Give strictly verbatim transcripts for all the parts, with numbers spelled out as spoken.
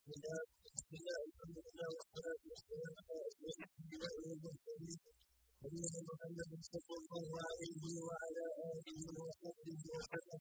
بسم الله الحمد لله والصلاة والسلام على أشرف الأنبياء والمرسلين نبينا محمد صلى الله عليه وعلى آله وصحبه وسلم.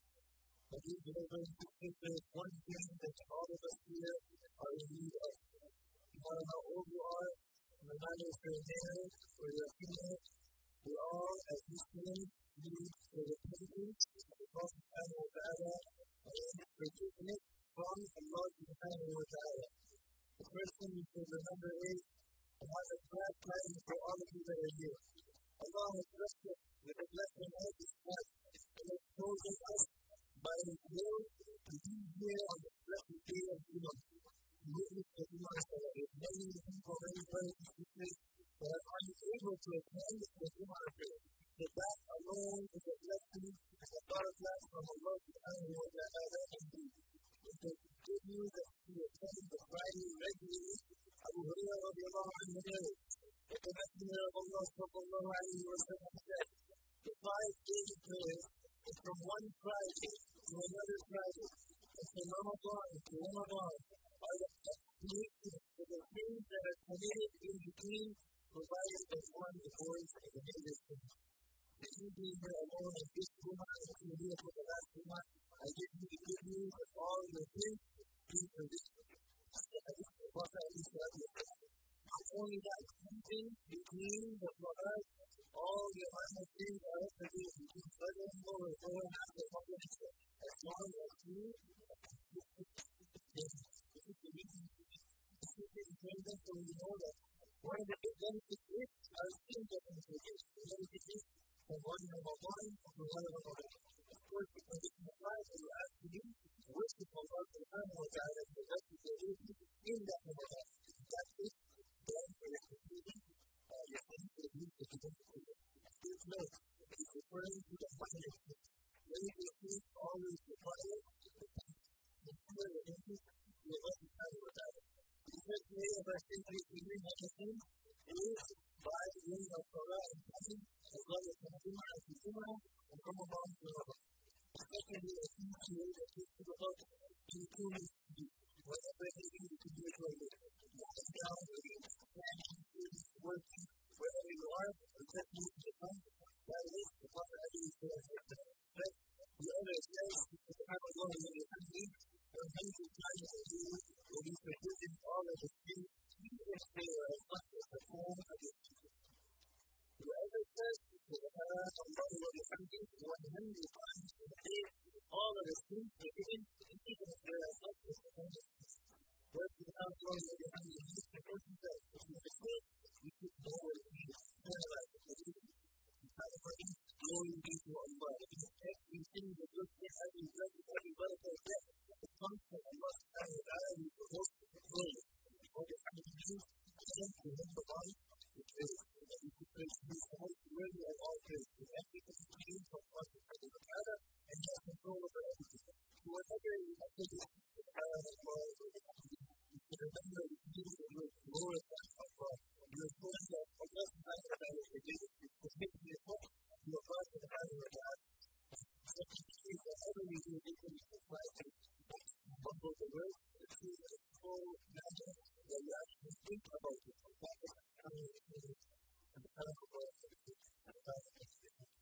I think we are going to think there's one thing that all of us here are in need of. No matter how old you are, no matter if you're a male or you're a female, we all, as Muslims, need the repentance of Allah subhanahu wa ta'ala and forgiveness from Allah subhanahu wa ta'ala. The first thing you should remember is, I have a glad tidings for all of you that are here. Allah has blessed us with a blessing of His life and has chosen us by His will to be here on this blessed day of Jummah. To witness the Jummah Salah. There's many people, many brothers and sisters that are unable to attend the Jummah prayer. So that alone is a blessing and a barakah from Allah subhanahu wa ta'ala indeed. With the good news that we attend the Friday regularly, Abu Hurairah radiallahu anhu narrates that the Messenger of Allah sallallahu alayhi wa sallam said, the five daily prayers is from one Friday to another Friday, and from Ramadan to Ramadan are the expiation for the things that are committed in between, provided that one avoids the major sins. If you being here alone in this Jummah and if you're here for the last Jummah, I give you the good news of all your sins being forgiven. That's the hadith of Prophet alayhi salatu wasalam. Not only that, cleansing between the Salat, all your minor sins are forgiven between Fajr and Dhuhr, before and after Maghrib and Isha, as long as you are consistent in this is the reason to be consistent in praying them, so we know that one of the big benefits is our sins are being forgiven. The benefit is from one Ramadan to one Ramadan. Of course, the condition of life that you have to do, worship Allah subhanahu wa ta'ala to the best of your ability in that Ramadan. That is then for your conclusion, uh, your sins will be forgiven to you. Please note, it is referring to the minor sins. Major sins always require repentance. Sincere repentance to Allah subhanahu wa ta'ala. The first way of our sins forgiving minor sins is by doing our Salah and time, as well as from Jummah to Jummah and Ramadan to Ramadan. Secondly, a easy way that takes you about two minutes to do. Whatever it may be, you can do it right there. Lying down, whether you're standing, sitting, working, wherever you are, or just moving your tongue. That is the Prophet alayhi salatu wasalam said. The other says, Subhanallah wa bihamdihi, one hundred times a day will be forgiven all of the sins, even if they are as much as the form of the sin. Whoever says, Subhanallah wa bihamdihi, one hundred times a day, all of the sins forgiven, even if they are as much as the form of the sin. Where Subhanallah wa bihamdihi means the person does. If you understand, you should know what it means. Analyze it. What is it? Subhanallah means glory be to Allah. It means everything that looks at every blessing, every barakah of death. It comes from Allah subhanahu wa ta'ala, who is the most glorious. What the hamd means, again, to him belongs the praise. That we should praise He is the most worthy of all praise. With everything came from Allah subhanahu wa ta'ala, and He has control over everything. So whenever you enter this subhanallah wa bihamdihi, you should remember this meaning that you are glorifying Allah. You are showing that Allah subhanahu wa ta'ala is forgiven. You submit yourself to Allah subhanahu wa ta'ala. Second is whatever you do, you can try to bundle the words, the truth in a full manner that you actually think about it. That is how you do it. And the power of God is the power of God.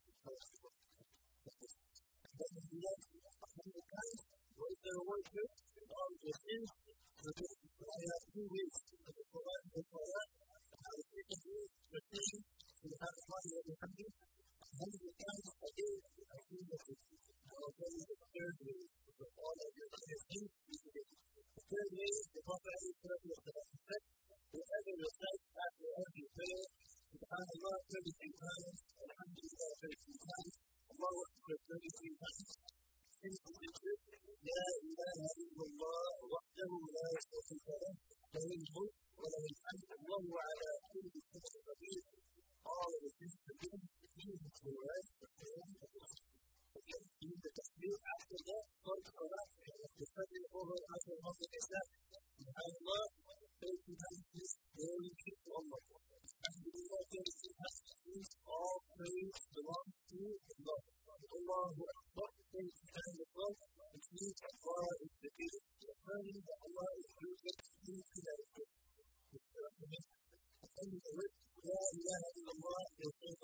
And then you do that a hundred times. What is there a word to it? All of your sins. So you have two ways. The Salah and the Salah. And how the second way for saying Subhanallah wa bihamdihi a hundred times a day. I see the sins. I will tell you the third way. So all of your minor sins is forgiven. The third way, the Prophet alayhi salatu wasalam said, whoever recites after every prayer, Subhanallah thirty-three times, Alhamdulillah thirty-three times, Allahu Akbar thirty-three times. Since the secret, La ilaha illallah wahdahu la sharika lahu, lahul mulk wa lahul hamd, Allahu ala kulli shay'in qadir. All of the things forgiven, even to the rest of the end of the sin. Again, even the tasbih after that, start salat, and after Fajr, over, after Maghrib, Isha, Subhanallah, thirty times, glory be to Allah. Alhamdulillah, thirty-three times, means all praise belongs to Allah. Allahu Akbar, thirty times as well, which means Allah is the greatest. Affirming that Allah is great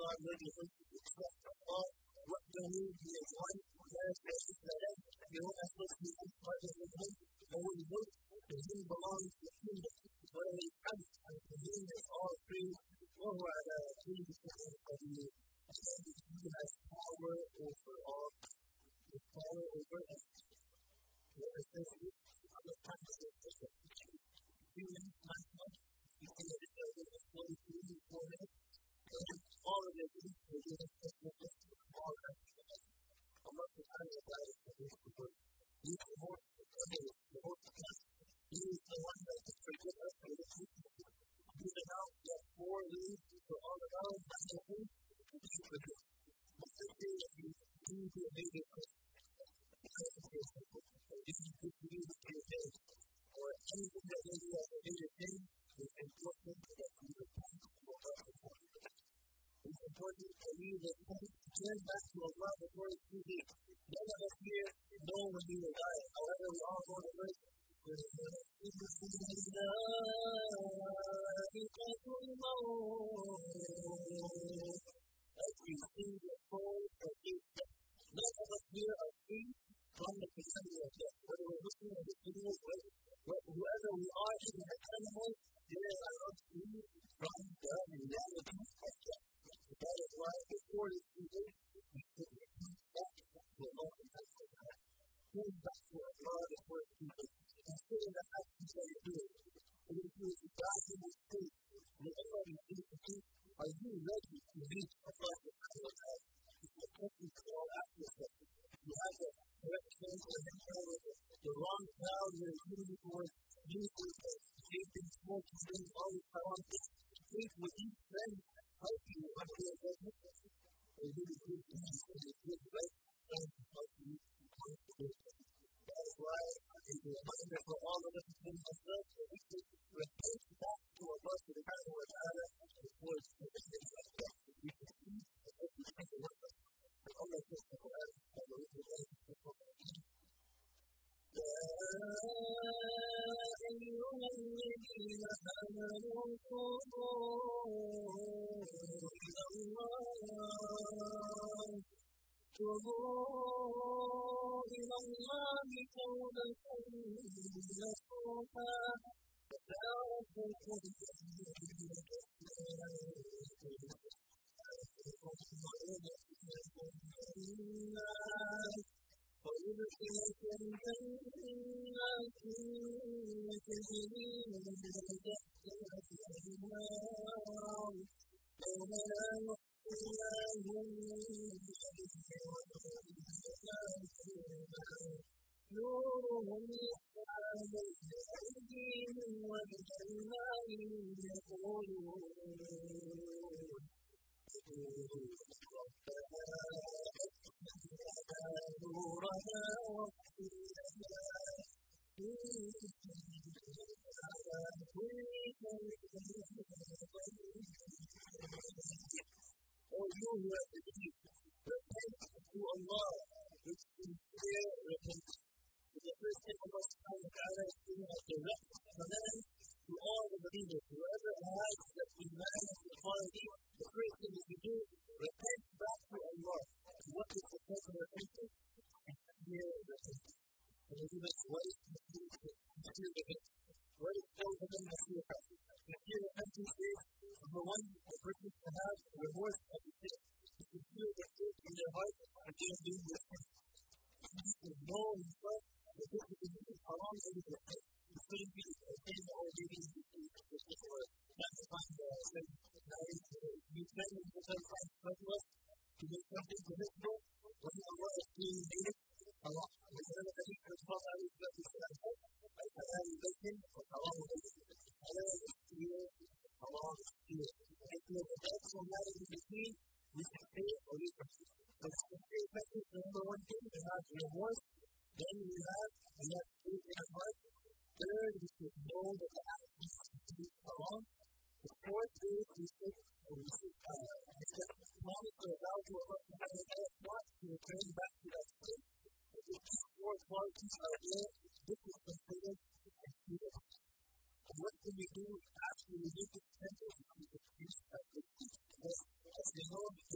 God led you to trust God. What do you do is one, let us say that you don't have to be part of Him, and when you look, to Him belongs the kingdom. Where He comes, and to Him is all praise. Oh, rather, please, of you. And He has power over all. His power over us. Let us say this, how much time is it? Two minutes, nine months. You see that it's over the forty-three, four minutes. And all of it is to give us just a little small time. I'm not so tired of that. He is the most amazing, the most kind. He is the one that can forgive us for the weaknesses. He's the now that four ways for all of our weaknesses to be forgiven. But this day, if you do the amazing thing, if you disagree with your days, or anything that maybe you have made a thing, it's important that you repent to Allah before you repent. It's important that you repent, turn back to Allah before it's too late. None of us here know when we will die. However, we all know the verse. As we sing the soul of His death. None of us here are free from the calamity of death. Whether we're listening to this video, whoever we are, even the animals, they are not free from the reality of death. So that is why before it's too late, we should return back to Allah subhanahu wa ta'ala. Turn back to Allah before it's too late. Consider the actions that you're doing. And if you were to die in this state, whatever you do to do, are you ready to reach Allah subhanahu wa ta'ala? It's a question to all ask yourself. If you have the correct sense of the the wrong crowd you're moving towards, music, vaping, smoking, doing all these haram things, think with these friends help you under your judgment? Or really good deeds and a good right friends help you come to your judgment? That is why it's a reminder for all of us, including myself, that we should repent back to Allah subhanahu wa ta'ala before it's too late like that. We can speak and every single one of us. And Allah says in the Quran, I believe in Allah subhanahu يا أيها الذين آمنوا توبوا إلى الله توبوا إلى الله توبة نصوحا عسى ربكم ويدخلكم جنات تجري من تحتها الأنهار يوم لا يخزي الله نورهم يسعى بين أيديهم وبأيمانهم يقولون ربنا نورنا واغفر لنا إنك على كل شيء قدير. O you who have believed, repent to Allah with sincere repentance. So the first thing Allah subhanahu wa ta'ala is giving a direct command to all the believers. Whoever has the iman of the quality, the first thing is to do, repent back to Allah. And what is the type of repentance? Sincere repentance. And we do this, what is sincere repentance? What is tawbah nasuha? Sincere repentance is, number one, the person can have remorse of the sin. He can feel the guilt in their heart against doing this sin. He needs to know himself that this is a new haram that is a sin. It shouldn't be a sin or maybe in this case, if people are trying to find a sin. Now, you try to find surplus to make something permissible when Allah has clearly made it haram. There's another hadith that Prophet Ali said, halal bacon or haram bacon. Halal is clear, haram is clear. And if there's a bad somewhere in between, we should stay away from it. So the sincere repentance, number one thing, we have remorse. Then we have, we have faith in our heart. Third, we should know that the action is complete haram. The fourth is we should, we should uh, make a promise or vow to Allah subhanahu wa ta'ala not to return back to that sin. If these four qualities are there, this is considered sincere. And what can we do after we make this repentance? We can increase our faith. Because as we know,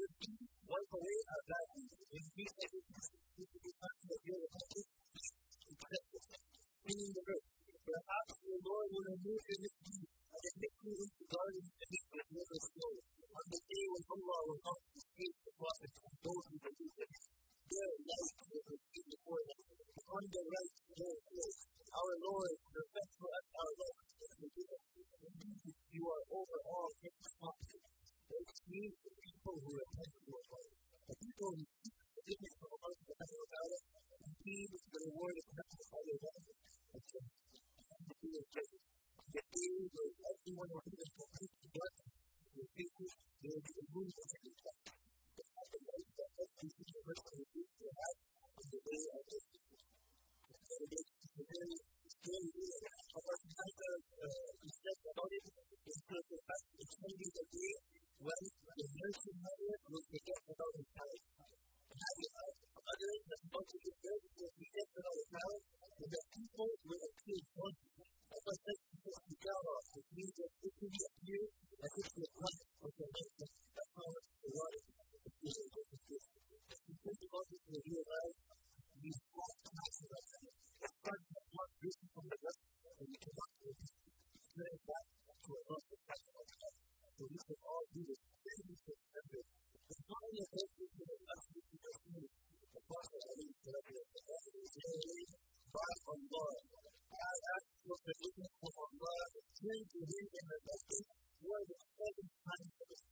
to a life. The people who seek forgiveness from Allah subhanahu wa ta'ala, indeed the reward is not to follow them, but to the day of judgment. The day where everyone will be in complete darkness, their faces, they will be removed from the light. They have the light that every single person who is to have on the day of judgment. The day is a very scary day. Allah subhanahu wa ta'ala says about it in terms of fact, it's going to be the day when the nursing mother will forget about her child. And as the mother that's about to give birth will forget about her child, and the people will appear drunk. Allah says to the Sijara, which means that it will appear as if they're drunk with their life. That's how much erotic it is in this case. If you think about this, you'll realize these false classes are there. It's part of the heart risen from the rest, and we cannot repeat it. Turn back to Allah subhanahu wa ta'ala. So we should all do this. We should remember the final purpose of the lesson is to see the Prophet alayhi salatu wa sallam is narrated by Allah. I ask for forgiveness from Allah and turn to Him in repentance more than seven times a day.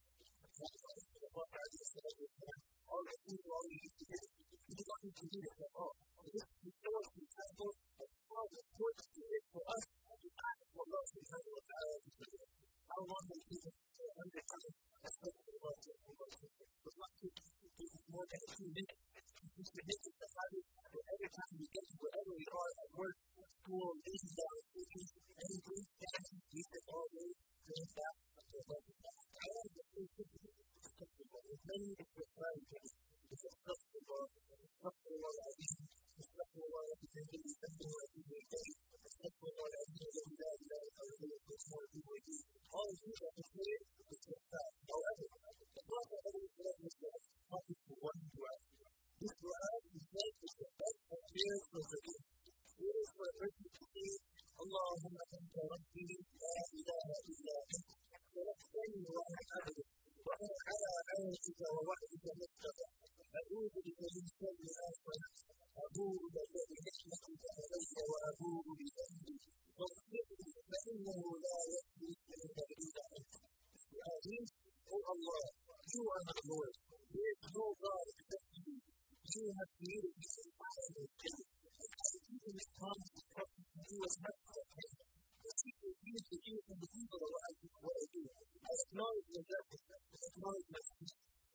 The Prophet alayhi salatu wa sallam, all the things all he used to do, he did not need to do this at all. This is to show us the example of how important it is for us to ask for Allah subhanahu wa ta'ala to forgive us. How long will it take us to understand especially Allah subhanahu wa ta'ala? It does not take us more than a few minutes. We should make it a habit that every time we get to wherever we are at work, school, living down, sleeping, anything, standing, we should always turn back to Allah subhanahu wa ta'ala. The first thing is astaghfirullah. As many as the Qur'an tells us, it's astaghfirullah, astaghfirullah al-azim, astaghfirullah al-azim, astaghfirullah al-azim, astaghfirullah al-azim, la ilaha illallah. All of these are considered istighfar. However, the Prophet alayhi salatu wa sallam taught us for one dua. This dua, he said, is the best of prayers for forgiveness. It is for a person to say, Allahumma anta rabbi, la ilaha illa anta, khalaqtani wa ana abduka, wa ana ala ayatika wa wa'dika mustafa. أعوذ بك من شر ما صنعت أبوء لك بنعمتك علي وأبوء بذنبي فاغفر لي فإنه لا يغفر الذنوب إلا أنت. means, Oh Allah, you are my Lord. There is no God except you. You have created me and I am your slave. And I have given this promise to trust to do as much as I can. The secret is to hear from the evil of what I do. What I do. I acknowledge your blessings. I acknowledge my sins.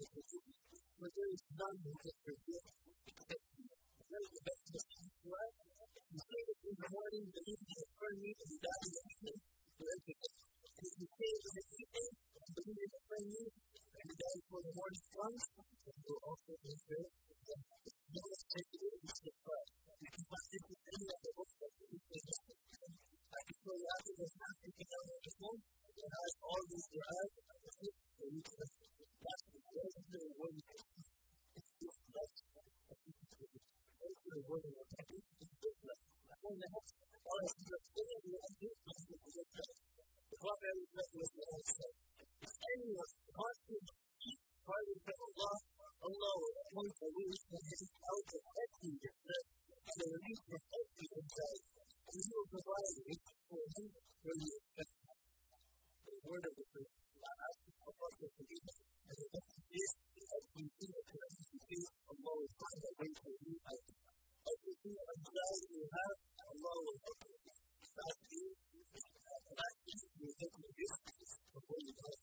For there is none who can forgive except you. That is the best message for us. If you say this in the morning, believe in the firm meat, and you die in the evening, you're interested. And if you say it in the evening, and believe in the firm meat, and you die before the morning comes, then you'll also be filled. Then you must take it in the fire. You can find this in any of the books that you say this in. I can show you after this now, you can download the phone, it has all these du'as, so you can that's the very word you can see. It's this life. That's the word of repentance. It's this life. And then the next, all of you are saying, you are doing something for this life. The Prophet said, if anyone constantly seeks pardon from Allah, Allah will appoint a release from him out of every distress and a release from every anxiety. And he will provide a release for him where he expects him. The word of the truth. I ask for Allah forgiveness. And the next is every single calamity you face, Allah will find a way for you out. Every single anxiety you have, Allah will help you. Last day, last day, you will take the risk from where you are.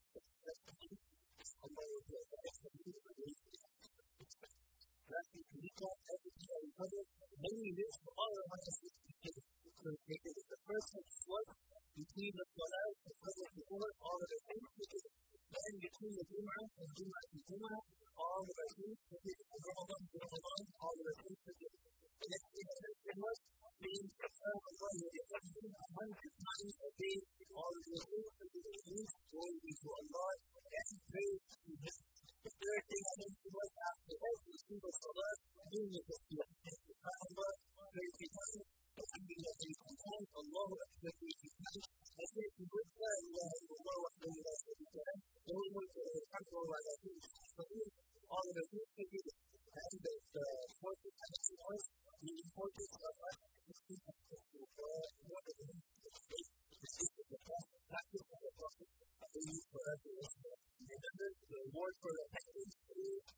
Allah will provide for you a way for you. Lastly, to recap everything that we covered, many lives for all of us to be so the first six was between the Salah and Fajr to Umar, all of the things we did. Then between the Jum'ah and Jum'ah to Jum'ah, all of the things we did. From Ramadan to Ramadan, all of the things we did. The next thing I mentioned was being Allah a hundred times a day, all of the things we did. It means going to Allah and pray to Him. The third thing I mentioned was after every single Salah, doing the Tasbih. SubhanAllah, thirty times. Alhamdulillah, thirty times. Allahu Akbar, thirty times. I say to God, La ilaha illallah wa la ilaha illallah. The whole world is alhamdulillah, I think it's for you. All of the things we did. And the fourth thing I mentioned was the importance of us to what the things we did. This is the practice of the Prophet. I believe for us to remember the reward for repentance is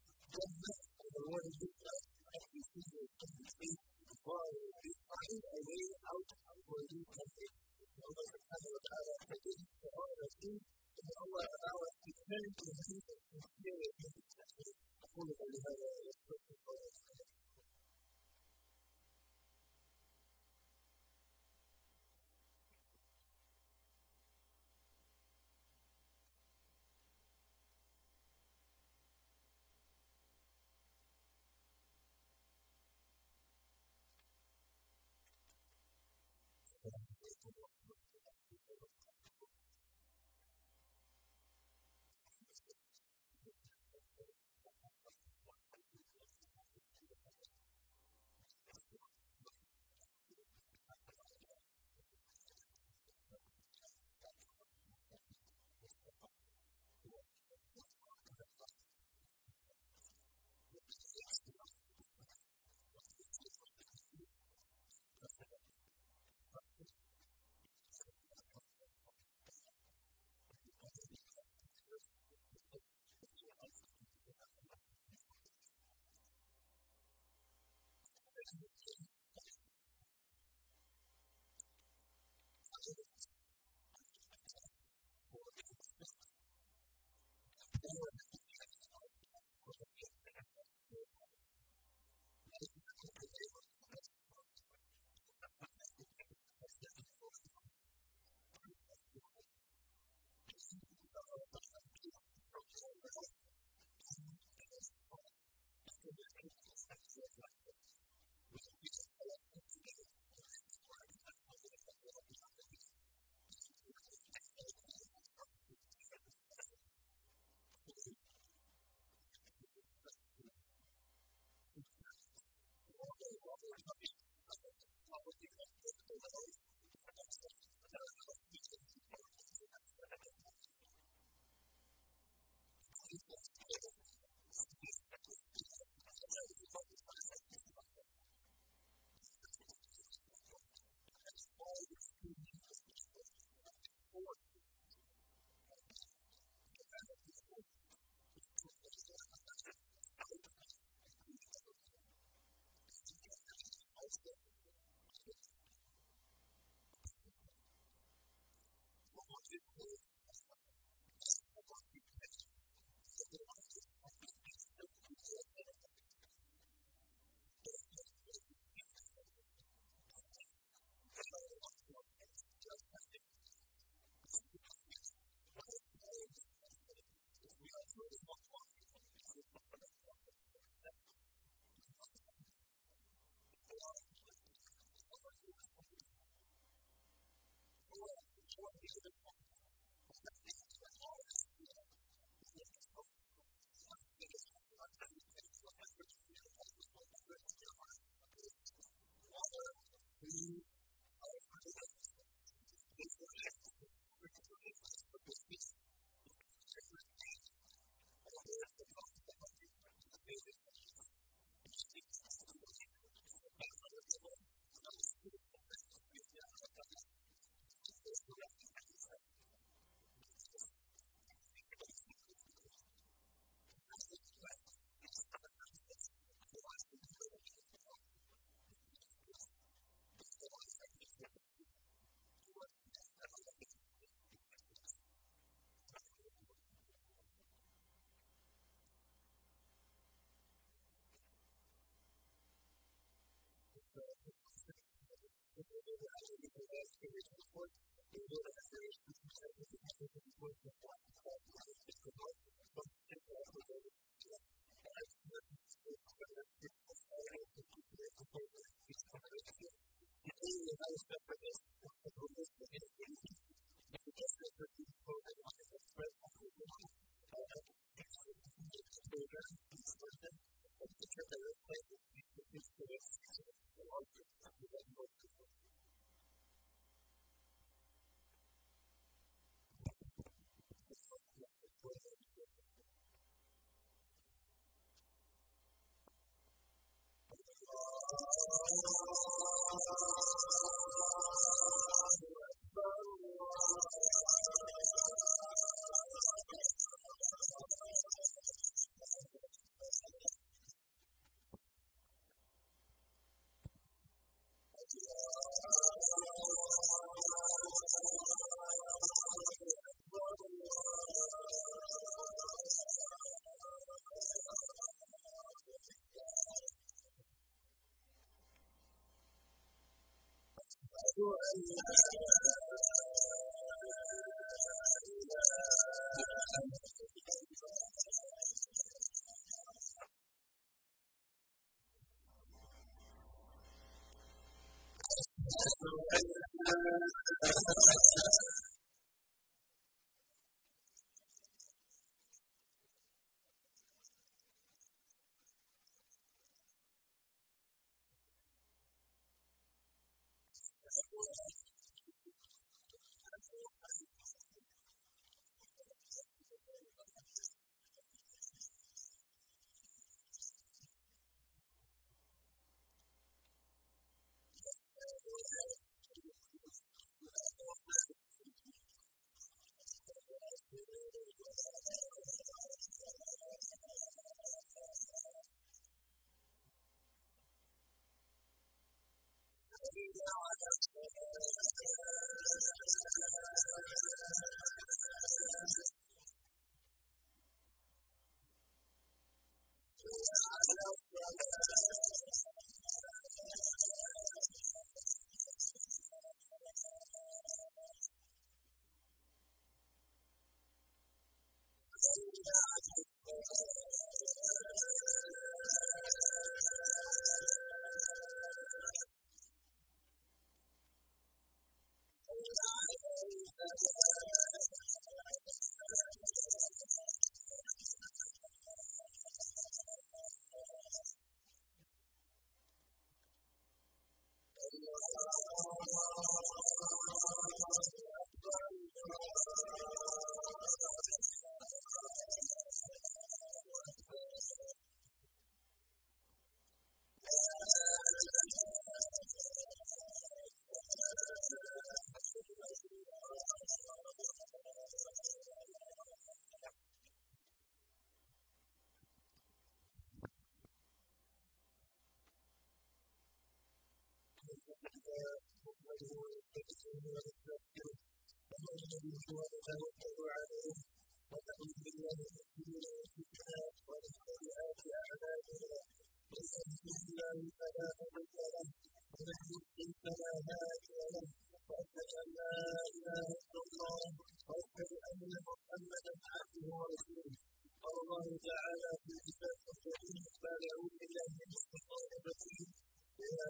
ونتوكل عليه ونعوذ بالله من شرور انفسنا ومن سيئات اعمالنا من يهده الله فلا مضل له ومن يضلل فلا هادي له واشهد ان لا اله الا الله واشهد ان محمدا عبده ورسوله قال الله تعالى في كتابه الكريم بعد اعوذ بالله من الشيطان الرجيم يا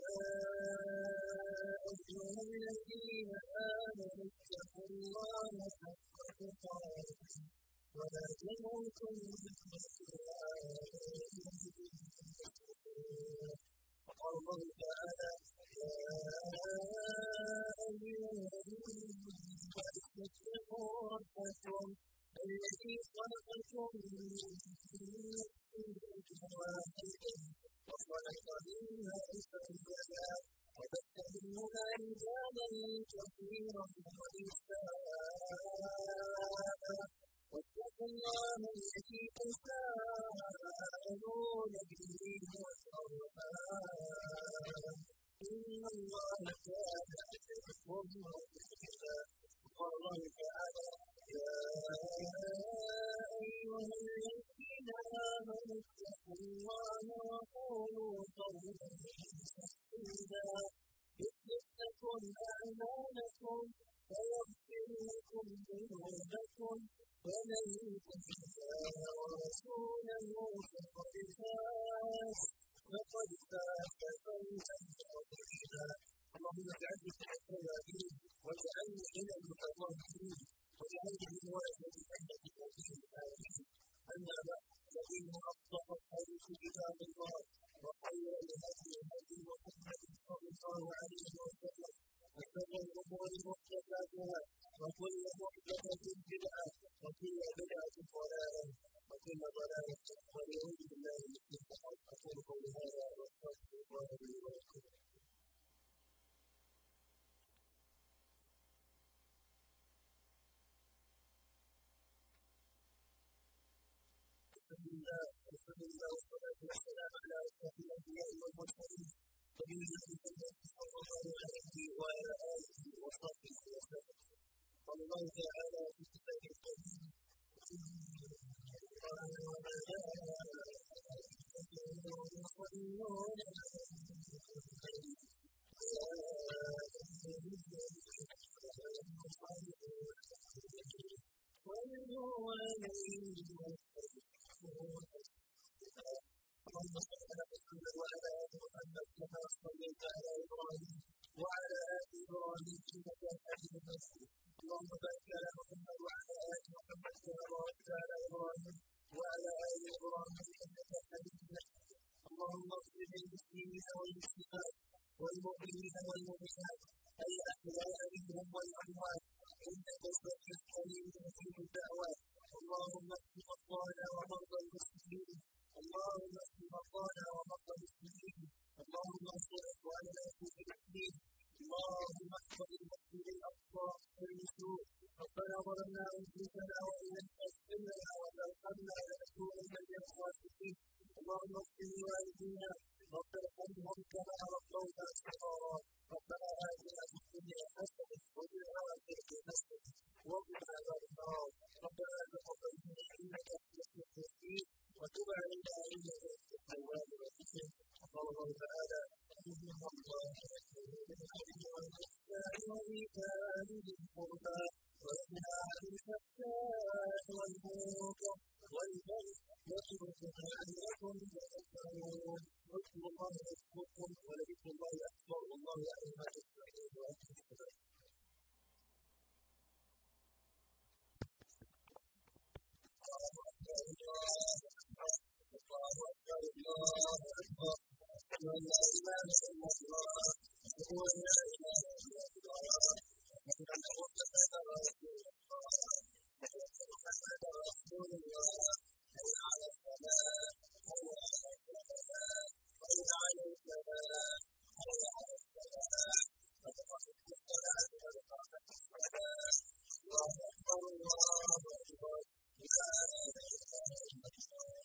أيها الذين آمنوا اتقوا الله حق تقاته ولا تموتن إلا وأنتم مسلمون وقال الله تعالى يا أيها الذين آمنوا اتقوا ربكم الذي خلقكم من نفس واحدة وخلق منها زوجها وبث منهما رجالا كثيرا ونساء واتقوا الله الذي تساءلون به والأرحام إن الله كان عليكم رقيبا وقال الله تعالى يا أيها الذين آمنوا اتقوا الله وقولوا قولا سديدا يصلح لكم أعمالكم ويغفر لكم ذنوبكم ومن يطع الله ورسوله فقد فاز فقد فاز فوزا عظيما اللهم اجعلني من التوابين واجعلني من المتطهرين واجعلني من ورثة جنة النعيم آمين أما بعد فإن أصدق الحديث كتاب الله وخير الهدي هدي محمد صلى الله عليه وسلم وشر الأمور محدثاتها وكل محدثة بدعة وكل بدعة ضلالة وكل ضلالة ونعوذ بالله من الشيطان أقول قولي هذا وأستغفر الله لي ولكم. الحمد لله الحمد لله والصلاة والسلام على أشرف الأنبياء والمرسلين نبينا محمد صلى الله عليه وعلى آله وصحبه وسلم. قال الله تعالى في كتابه الكريم إن الله وملائكته صليت على إبراهيم وعلى آل إبراهيم إنك حميد مجيد. اللهم بارك على محمد وعلى آل محمد كما باركت على إبراهيم وعلى آل إبراهيم إنك حميد مجيد. اللهم اغفر للمسلمين والمسلمات والمؤمنين والمؤمنات الأحياء منهم والأموات إنك سميع قريب مجيب الدعوات. اللهم اشف مرضانا ومرضى المسلمين. اللهم اشف مرضانا ومرضى المسلمين. اللهم انصر إخواننا في فلسطين. اللهم احفظ المسجد الأقصى من سوء. ربنا ظلمنا أنفسنا وإن لم تغفر لنا وترحمنا لنكونن من الخاسرين. اللهم اغفر لوالدينا رب ارحمهم كما ربونا صغارا. ربنا آتنا في الدنيا حسنة وفي الآخرة حسنة وقنا عذاب النار. ربنا تقبل منا إنك أنت السميع العليم وتب علينا إنك أنت التواب الرحيم. قال الله تعالى: إن الله يأمر بالعدل والإحسان وإيتاء ذي القربى وينهى عن الفحشاء والمنكر والبغي يعظكم لعلكم تذكرون. اذكروا الله يذكركم ولذكر الله أكبر والله يعلم ما تصنعون وأنتم تشهدون. الله أكبر الله أكبر الله أكبر. أشهد أن لا إله إلا الله أشهد أن لا إله إلا الله أشهد أن محمدا رسول الله أشهد أن محمدا رسول الله. حي على الصلاة حي على الصلاة حي على الفلاح حي على الفلاح. قد قامت الصلاة قد قامت الصلاة. الله أكبر الله أكبر لا إله إلا الله.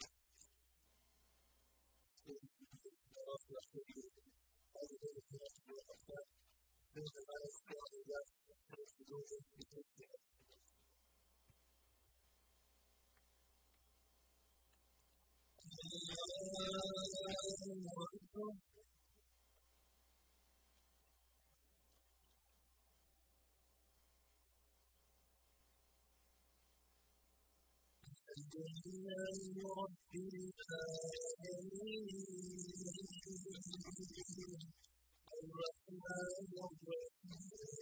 الحمد لله رب العالمين الرحمن الرحيم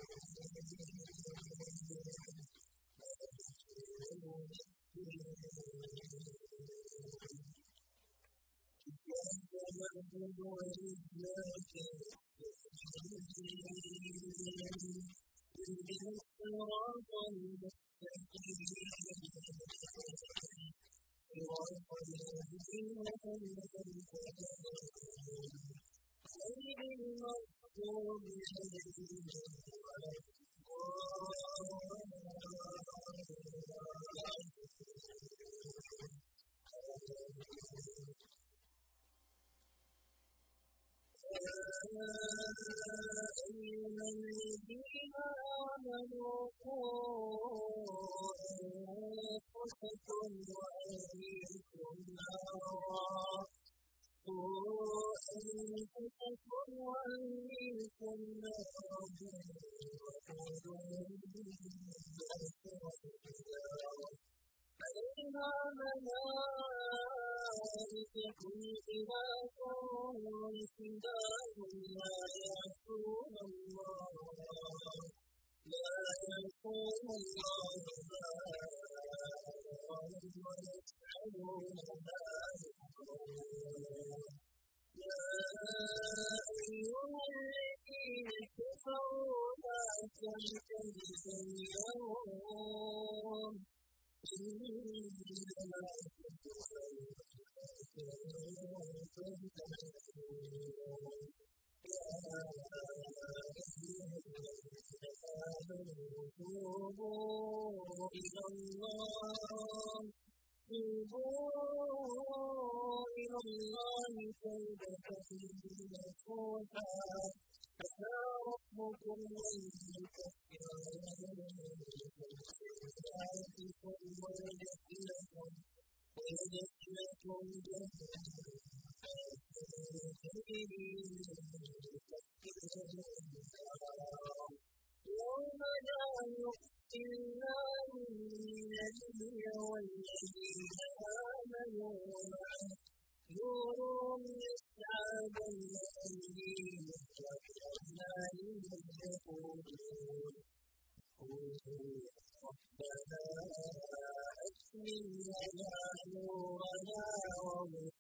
مالك يوم الدين إياك نعبد وإياك نستعين اهدنا الصراط المستقيم صراط الذين أنعمت عليهم غير المغضوب عليهم ولا الضالين. أيها الذين آمنوا قوا أنفسكم وأهليكم نارا قوا أنفسكم وأهليكم نارا وقودها الناس والحجارة عليها ملائكة غلاظ شداد لا يعصون الله لا يعصون الله ما أمرهم ويفعلون ما يؤمرون. يا أيها الذين كفروا لا تعتذروا اليوم إنما تجزون يا أيها الذين آمنوا توبوا إلى الله توبوا إلى الله توبة نصوحا عسى ربكم أن يكفر عنكم سيئاتكم ويدخلكم ويدخلكم جنات تجري من تحتها الأنهار يوم لا يخزي الله النبي والذين آمنوا معه نورهم يسعى بين أيديهم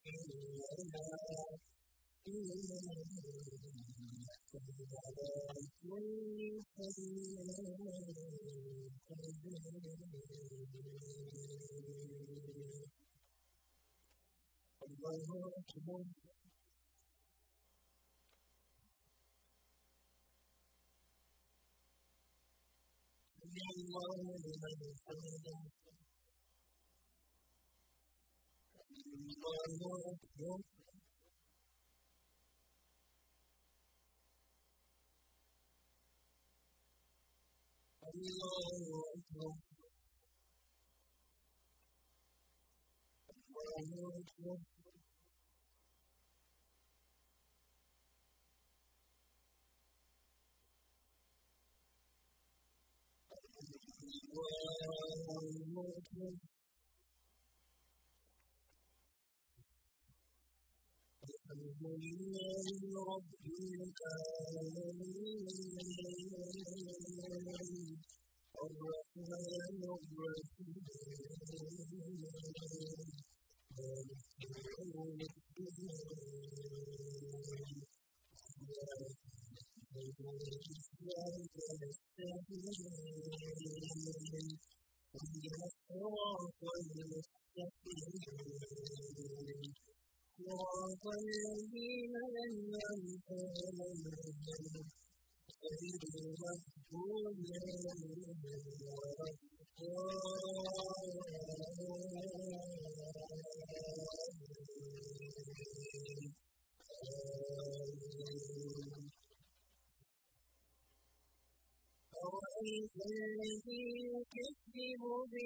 الذي يكذب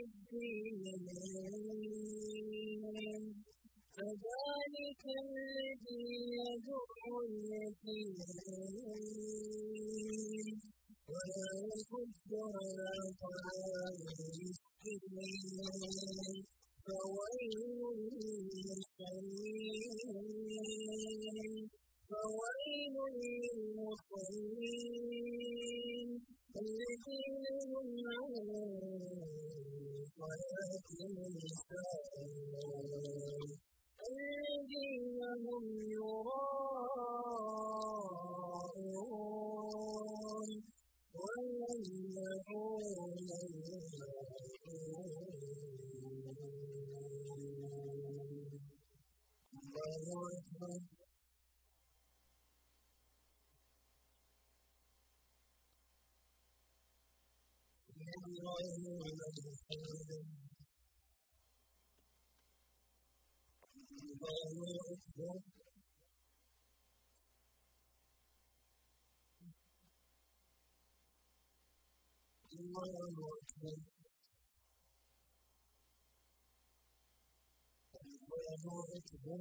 بالدين فذلك الذي يدع اليتيم ولا يحض على طعام المسكين فويل للمصلين فويل للمصلين الذين هم عن صلاتهم ساهون الذين هم يراءون ويمنعون الله أكبر الله أكبر الله أكبر الله أكبر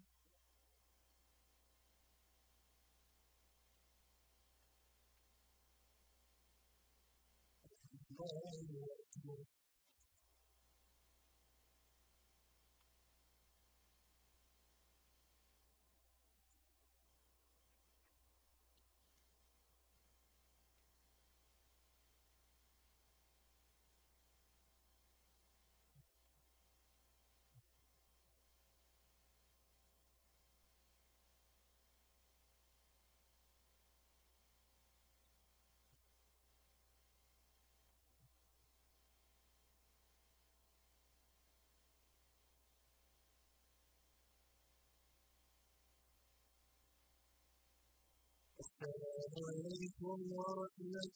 السلام عليكم ورحمة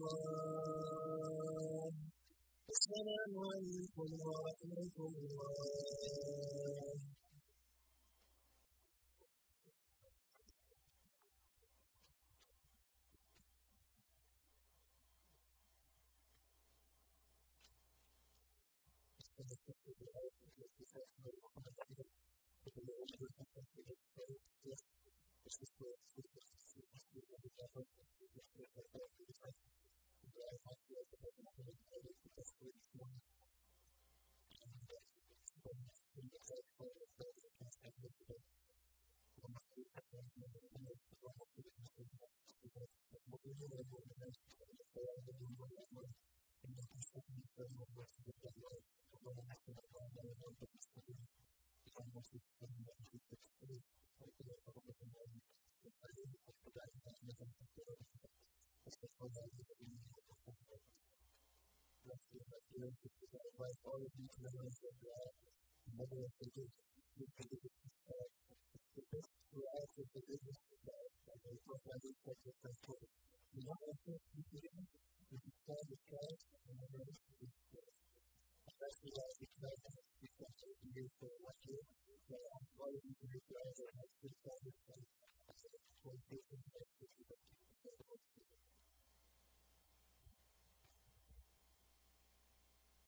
الله السلام عليكم ورحمة الله all of you to know that God, never forget, the biggest, the best for us is the biggest.